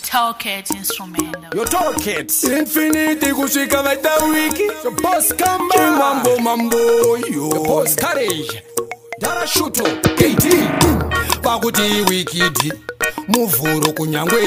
TALKAT instrumental. Yo TALKAT Infinity kusvika vaita wiki. Yo boss kamba Chimambo mambo yo. Yo boss courage Dara shuto KT Pakuti wikidi Muvuro kunyangwe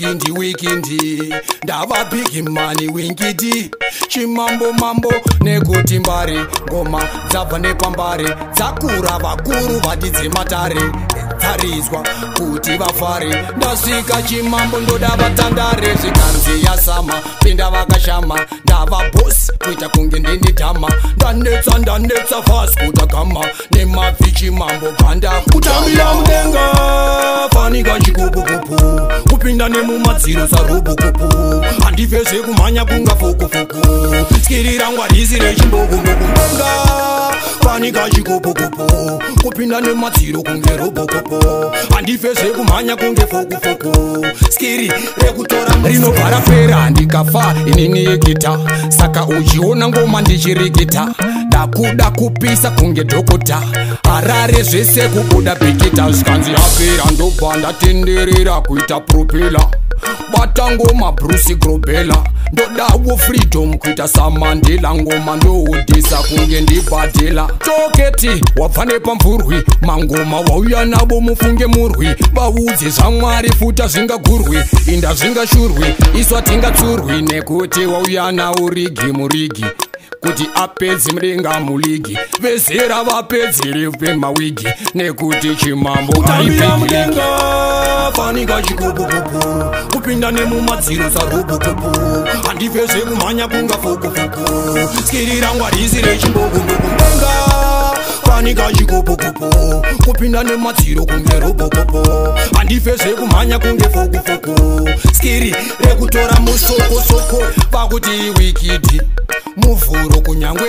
wikindi Ndava big money winkidi Chimambo mambo nekuti mbare ngoma dzabva nepambare dzakura vakuru vadidze matare tarizwa kuti vafare ndasvika Chimambo ndoda vatandare zvikanzi yasama pinda vakashama ndava boss kuita kunge ndini dhama ndanetsa fast kutagama nemabvi Chimambo banda kutambira mudenga fanika Chikopokopo kupinda nemumadziro sarobokopo handiveze kumhanya kunga fokofoku skiri rangu harisi rechimbokombokumenga fanika Chikopokopo kupinda nemadziro kunge robokopo handiveze kumhanya kunge fokofoku skiri rekutora rinobvara fera ndikafa inini yegita saka uchiona ngoma ndichirigita dakuda kupisa kunge dhokota harare zvese kubuda bhikita zvikanzi yapera ndobva ndatenderera kuita propela bata ngoma Bruce Grobela ndodawo freedom kuita samandela ngoma ndohudhisa kunge ndibhadhela TALKAT wabva nepamvurwi mangoma wauya navo mufunge murwi vaudze zvamwari futa zvingagurwi inda zvingashurwi iswa tingatsurwi nekuti wauya nawo rigi murigi kuti apedzi mudenga muligi vezera vapedzere pemawigi nekuti Chimambo aipegiga fanika Chikopokopo kupinda nemumadziro sarobokopo handiveze kumhanya kunga fokofoku skiri rangu harisi rechimbokombokumenga fanika Chikopokopo kupinda nemadziro kunge robokopo handiveze kumhanya kunge fokofoku skiri rekutora musokosoko pakuti wikidi muvuro kunyangwe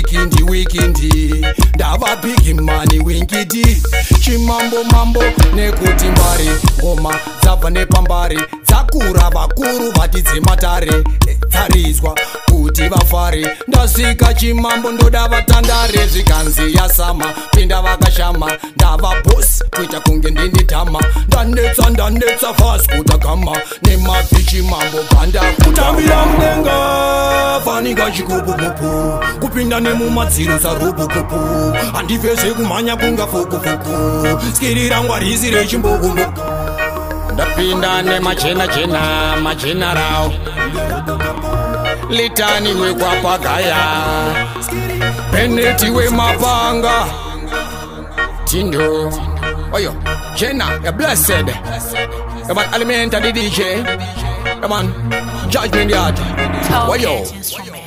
wikindi ndava big money winkidi Chimambo mambo nekuti mbare ngoma dzabva nepambare dzakura vakuru vadidze matare tarizwa kuti vafare ndasvika Chimambo ndoda vatandare zvikanzi yasama pinda vakashama ndava boss kuita kunge ndini dhama ndanetsa fast kutagama nemabvi Chimambo banda kutambira mudenga fanika Chikopokopo kupinda nemumadziro sarobokopo handiveze kumhanya kunga fokofoku skiri rangu harisi rechimbokombo ndapinda nemachena rao litani wekwapagaya peneti wemapanga tindo oyo chena ya blessed yaman alimenta di DJ yaman judgment yard oyo TALKAT instrumental.